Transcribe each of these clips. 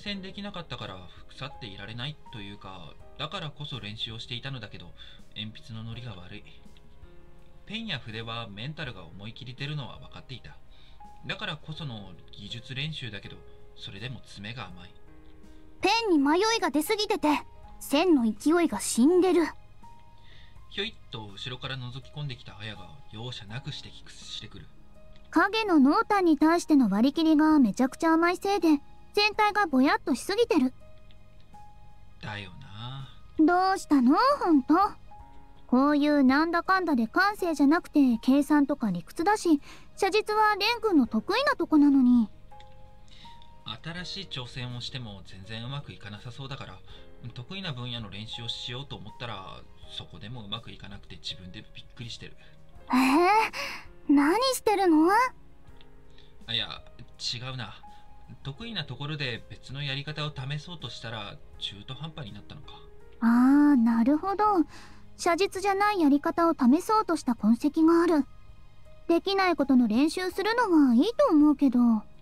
戦できなかったから腐っていられないというか、だからこそ練習をしていたのだけど、鉛筆のノリが悪い。ペンや筆はメンタルが思い切り出るのは分かっていた。だからこその技術練習だけど、それでも爪が甘い。 ペンに迷いが出すぎてて、線の勢いが死んでる。 ひょいっと後ろから覗き込んできた綾が容赦なく指摘してくる。 影の濃淡に対しての割り切りがめちゃくちゃ甘いせいで、全体がぼやっとしすぎてる。 だよな。 どうしたのほんと。こういうなんだかんだで感性じゃなくて計算とか理屈だし、写実は蓮くんの得意なとこなのに。 新しい挑戦をしても全然うまくいかなさそうだから、得意な分野の練習をしようと思ったら、そこでもうまくいかなくて自分でびっくりしてる。 何してるの？ いや、違うな。得意なところで別のやり方を試そうとしたら中途半端になったのか。 なるほど。写実じゃないやり方を試そうとした痕跡がある。できないことの練習するのはいいと思うけど。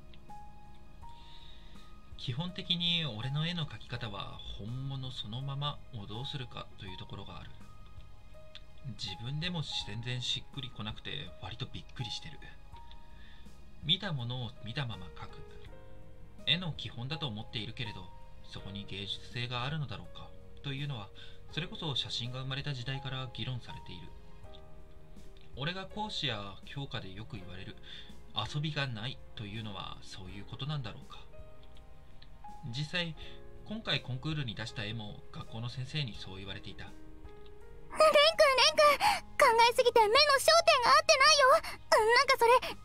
基本的に俺の絵の描き方は本物そのままをどうするかというところがある。自分でも全然しっくりこなくて割とびっくりしてる。見たものを見たまま描く。絵の基本だと思っているけれど、そこに芸術性があるのだろうかというのは、それこそ写真が生まれた時代から議論されている。俺が講師や教科でよく言われる遊びがないというのはそういうことなんだろうか。実際今回コンクールに出した絵も学校の先生にそう言われていた。 レン君、考えすぎて目の焦点が合ってないよ。なんかそれ良くない表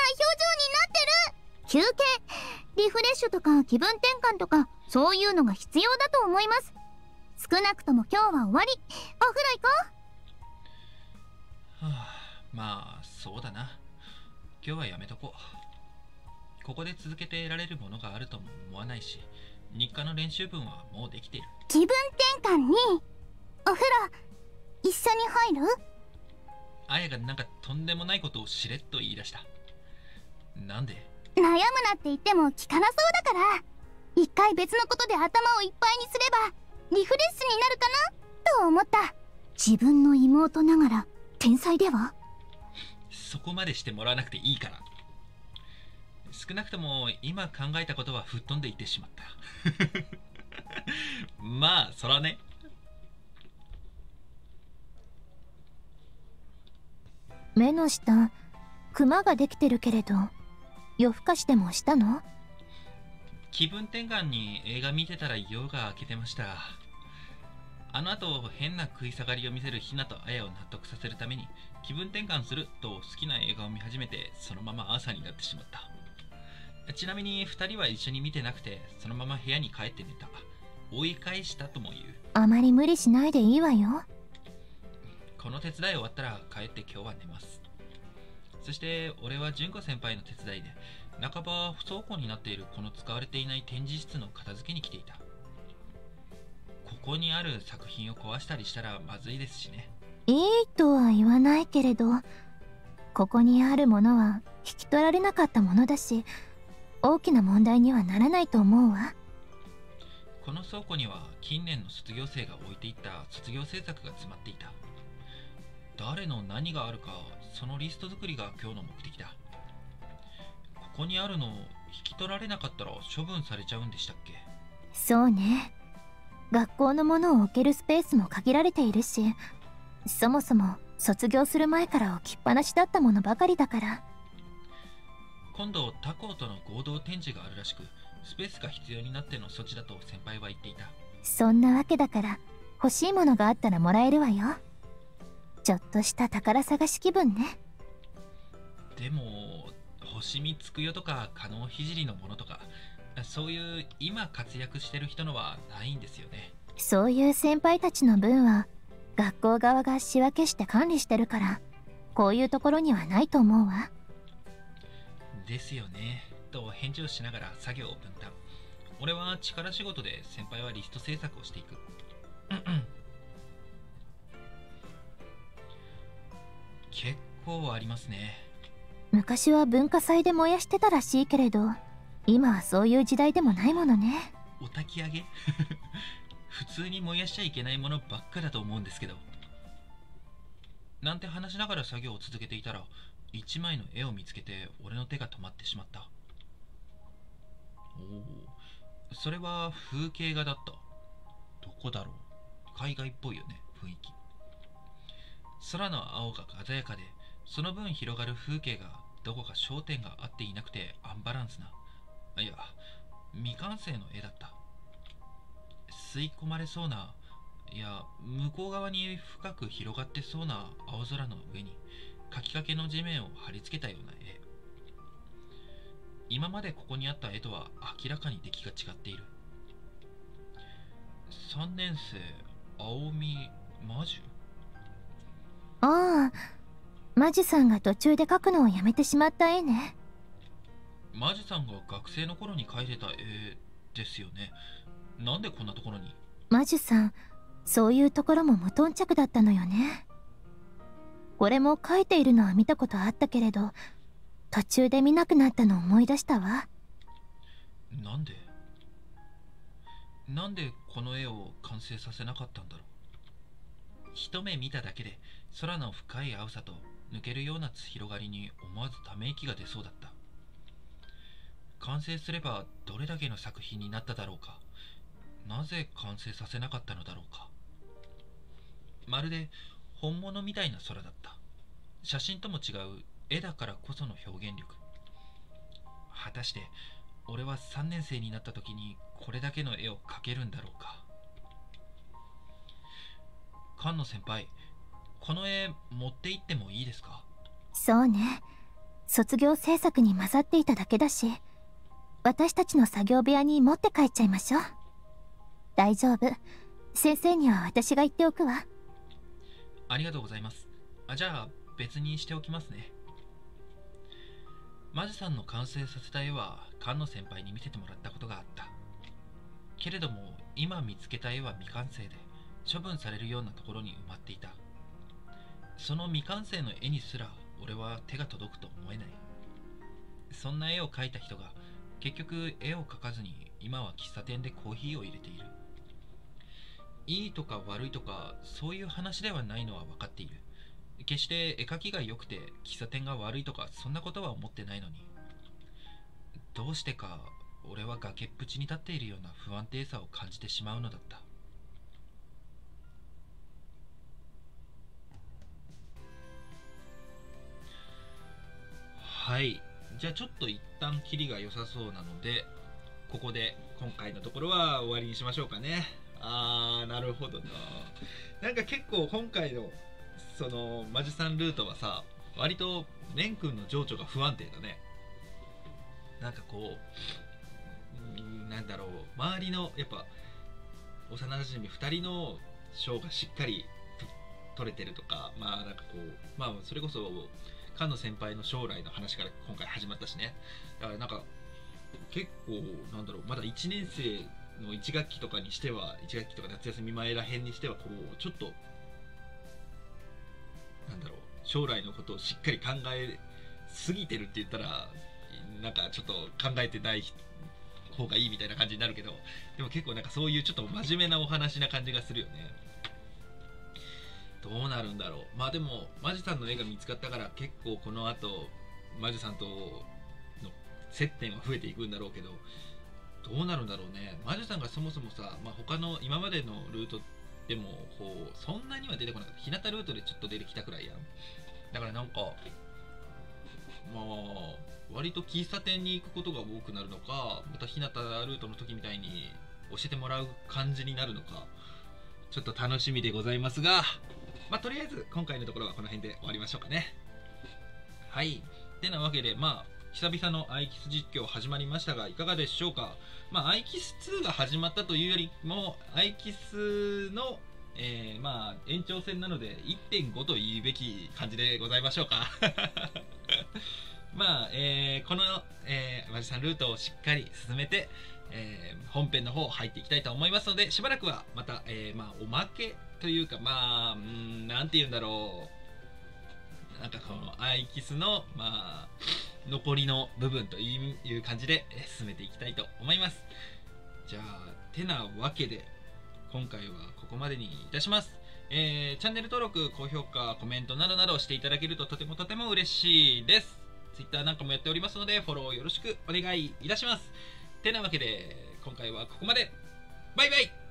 情になってる。休憩、リフレッシュとか気分転換とか、そういうのが必要だと思います。少なくとも今日は終わり。お風呂行こう。まあそうだな。今日はやめとこう。ここで続けて得られるものがあるとも思わないし、日課の練習分はもうできている。 気分転換にお風呂一緒に入る？ あやがなんかとんでもないことをしれっと言い出した。なんで？ 悩むなって言っても聞かなそうだから、一回別のことで頭をいっぱいにすればリフレッシュになるかなと思った。自分の妹ながら天才では？ そこまでしてもらわなくていいから。少なくとも今考えたことは吹っ飛んでいってしまった。まあそらね。 目の下クマができてるけれど、夜更かしでもしたの？ 気分転換に映画見てたら夜が明けてました。あの後変な食い下がりを見せるひなとあやを納得させるために気分転換すると好きな映画を見始めて、そのまま朝になってしまった。ちなみに2人は一緒に見てなくて、そのまま部屋に帰って寝た。追い返したとも言う。 あまり無理しないでいいわよ。 この手伝い終わったら帰って今日は寝ます。そして俺は純子先輩の手伝いで半ば不倉庫になっているこの使われていない展示室の片付けに来ていた。ここにある作品を壊したりしたらまずいですしね。 いいとは言わないけれど、ここにあるものは引き取られなかったものだし、大きな問題にはならないと思うわ。 この倉庫には近年の卒業生が置いていった卒業制作が詰まっていた。誰の何があるか、そのリスト作りが今日の目的だ。ここにあるの引き取られなかったら処分されちゃうんでしたっけ？ そうね。学校のものを置けるスペースも限られているし、そもそも卒業する前から置きっぱなしだったものばかりだから。 今度他校との合同展示があるらしく、スペースが必要になっての措置だと先輩は言っていた。 そんなわけだから欲しいものがあったらもらえるわよ。ちょっとした宝探し気分ね。 でも星見つくよとか加納聖のものとか、そういう今活躍してる人のはないんですよね。 そういう先輩たちの分は学校側が仕分けして管理してるから、こういうところにはないと思うわ。 ですよねと返事をしながら作業を分担。俺は力仕事で、先輩はリスト制作をしていく。結構ありますね。 昔は文化祭で燃やしてたらしいけれど、今はそういう時代でもないものね。 お焚き上げ普通に燃やしちゃいけないものばっかだと思うんですけど。なんて話しながら作業を続けていたら、一枚の絵を見つけて俺の手が止まってしまった。おお、それは風景画だった。どこだろう。海外っぽいよね、雰囲気。空の青が鮮やかで、その分広がる風景がどこか焦点が合っていなくてアンバランスな、いや、未完成の絵だった。吸い込まれそうな、いや、向こう側に深く広がってそうな青空の上に描きかけの地面を貼り付けたような絵。今までここにあった絵とは明らかに出来が違っている。3年生、青み魔女。 ああ、魔女さんが途中で描くのをやめてしまった絵ね。 魔女さんが学生の頃に描いてた絵ですよね。なんでこんなところに。 魔女さん、そういうところも無頓着だったのよね。これも描いているのは見たことあったけれど、途中で見なくなったのを思い出したわ。 なんでこの絵を完成させなかったんだろう。一目見ただけで空の深い青さと抜けるような広がりに思わずため息が出そうだった。完成すればどれだけの作品になっただろうか。なぜ完成させなかったのだろうか。まるで本物みたいな空だった。写真とも違う絵だからこその表現力。果たして俺は3年生になった時にこれだけの絵を描けるんだろうか。菅野先輩、この絵持って行ってもいいですか？ そうね、卒業制作に混ざっていただけだし、私たちの作業部屋に持って帰っちゃいましょう。大丈夫、先生には私が言っておくわ。 ありがとうございます。じゃあ別にしておきますね。魔女さんの完成させた絵は菅野先輩に見せてもらったことがあった。けれども今見つけた絵は未完成で処分されるようなところに埋まっていた。その未完成の絵にすら俺は手が届くと思えない。そんな絵を描いた人が結局絵を描かずに今は喫茶店でコーヒーを入れている。いいとか悪いとかそういう話ではないのは分かっている。決して絵描きが良くて喫茶店が悪いとかそんなことは思ってないのに、どうしてか俺は崖っぷちに立っているような不安定さを感じてしまうのだった。はい、じゃあちょっと一旦キリが良さそうなので、ここで今回のところは終わりにしましょうかね。なるほどな。なんか結構今回のその魔女さんルートはさ、割とレン君の情緒が不安定だね。なんかこう、なんだろう、周りのやっぱ幼馴染2人の賞がしっかり取れてるとか、まあなんかこう、まあそれこそ菅野先輩の将来の話から今回始まったしね。だからなんか結構なんだろう、まだ1年生の1学期とかにしては、1学期とか夏休み前らへんにしてはこうちょっとなんだろう、将来のことをしっかり考えすぎてるって言ったらなんかちょっと考えてない方がいいみたいな感じになるけど、でも結構なんかそういうちょっと真面目なお話な感じがするよね。どうなるんだろう。まあでもマジさんの絵が見つかったから結構この後マジさんとの接点は増えていくんだろうけど、どうなるんだろうね。マジさんがそもそもさ、まあ、他の今までのルートでもこうそんなには出てこなかった。日向ルートでちょっと出てきたくらいやん。だからなんかまあ割と喫茶店に行くことが多くなるのか、また日向ルートの時みたいに教えてもらう感じになるのか、ちょっと楽しみでございますが、まあとりあえず今回のところはこの辺で終わりましょうかね。はい、てなわけでまあ久々のアイキス実況始まりましたがいかがでしょうか。まあアイキス2が始まったというよりもアイキスのまあ延長戦なので 1.5 と言うべき感じでございましょうか。まあ、この、マジさんルートをしっかり進めて、本編の方入っていきたいと思いますので、しばらくはまた、まあおまけというか、まあなんて言うんだろう、なんかこのアイキスのまあ残りの部分という感じで進めていきたいと思います。 じゃあてなわけで今回はここまでにいたします。チャンネル登録、高評価、コメントなどなどしていただけるととてもとても嬉しいです。Twitter なんかもやっておりますのでフォローよろしくお願いいたします。てなわけで今回はここまで。バイバイ。